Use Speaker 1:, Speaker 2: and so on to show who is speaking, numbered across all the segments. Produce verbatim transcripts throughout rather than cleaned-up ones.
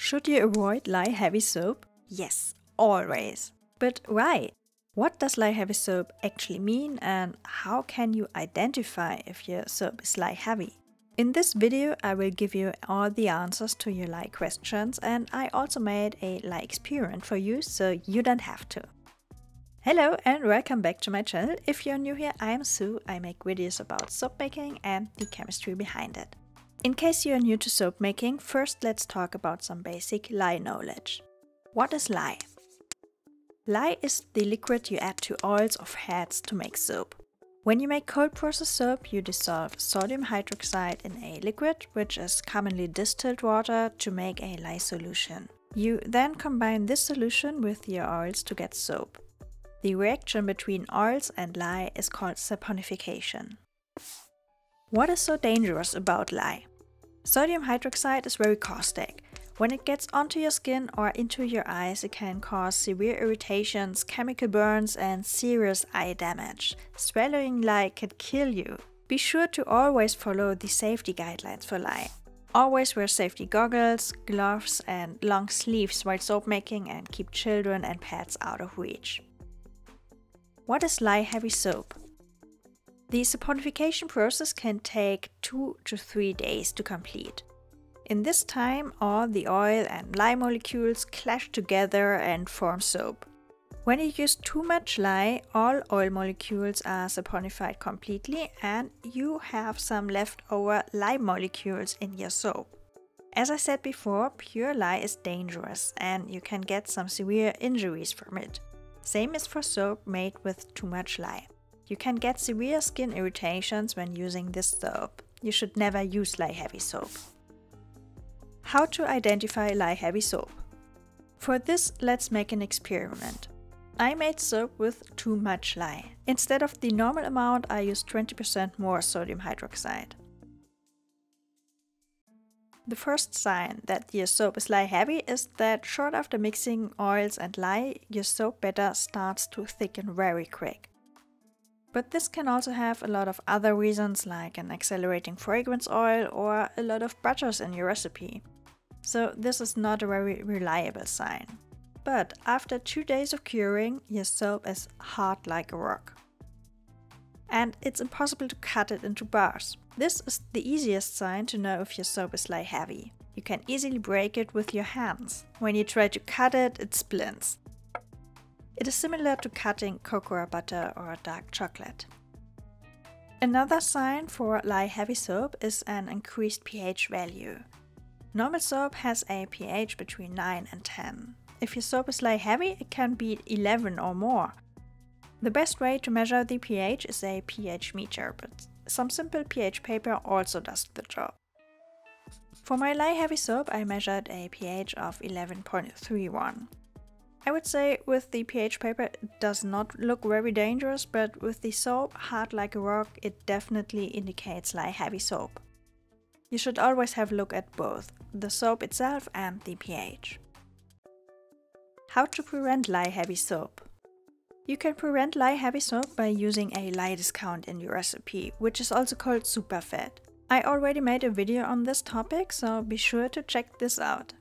Speaker 1: Should you avoid LYE heavy soap? Yes, always. But why? What does LYE heavy soap actually mean, and how can you identify if your soap is LYE heavy? In this video I will give you all the answers to your LYE questions, and I also made a LYE experiment for you so you don't have to. Hello and welcome back to my channel. If you're new here, I am Sue. I make videos about soap making and the chemistry behind it. In case you are new to soap making, first let's talk about some basic LYE knowledge. What is LYE? LYE is the liquid you add to oils or fats to make soap. When you make cold process soap, you dissolve sodium hydroxide in a liquid, which is commonly distilled water, to make a LYE solution. You then combine this solution with your oils to get soap. The reaction between oils and LYE is called saponification. What is so dangerous about LYE? Sodium hydroxide is very caustic. When it gets onto your skin or into your eyes, it can cause severe irritations, chemical burns, and serious eye damage. Swallowing LYE can kill you. Be sure to always follow the safety guidelines for LYE. Always wear safety goggles, gloves, and long sleeves while soap making, and keep children and pets out of reach. What is LYE heavy soap? The saponification process can take two to three days to complete. In this time, all the oil and LYE molecules clash together and form soap. When you use too much LYE, all oil molecules are saponified completely and you have some leftover LYE molecules in your soap. As I said before, pure LYE is dangerous and you can get some severe injuries from it. Same is for soap made with too much LYE. You can get severe skin irritations when using this soap. You should never use LYE heavy soap. How to identify LYE heavy soap? For this, let's make an experiment. I made soap with too much LYE. Instead of the normal amount, I used twenty percent more sodium hydroxide. The first sign that your soap is LYE heavy is that short after mixing oils and LYE, your soap batter starts to thicken very quick. But this can also have a lot of other reasons, like an accelerating fragrance oil or a lot of butters in your recipe. So this is not a very reliable sign. But after two days of curing, your soap is hard like a rock. And it's impossible to cut it into bars. This is the easiest sign to know if your soap is LYE heavy. You can easily break it with your hands. When you try to cut it, it splints. It is similar to cutting cocoa butter or dark chocolate. Another sign for LYE heavy soap is an increased pH value. Normal soap has a pH between nine and ten. If your soap is LYE heavy, it can be eleven or more. The best way to measure the pH is a pH meter, but some simple pH paper also does the job. For my LYE heavy soap, I measured a pH of eleven point three one. I would say with the pH paper it does not look very dangerous, but with the soap hard like a rock, it definitely indicates LYE heavy soap. You should always have a look at both, the soap itself and the pH. How to prevent LYE heavy soap? You can prevent LYE heavy soap by using a LYE discount in your recipe, which is also called superfat. I already made a video on this topic, so be sure to check this out.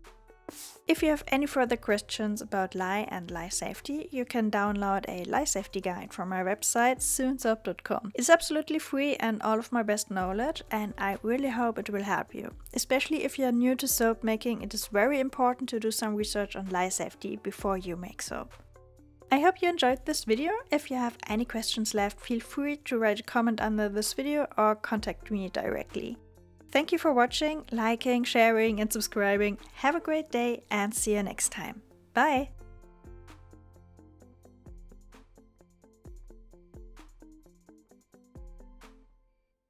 Speaker 1: If you have any further questions about LYE and LYE safety, you can download a LYE safety guide from my website soon soap dot com. It's absolutely free and all of my best knowledge, and I really hope it will help you. Especially if you are new to soap making, it is very important to do some research on LYE safety before you make soap. I hope you enjoyed this video. If you have any questions left, feel free to write a comment under this video or contact me directly. Thank you for watching, liking, sharing and subscribing. Have a great day and see you next time. Bye!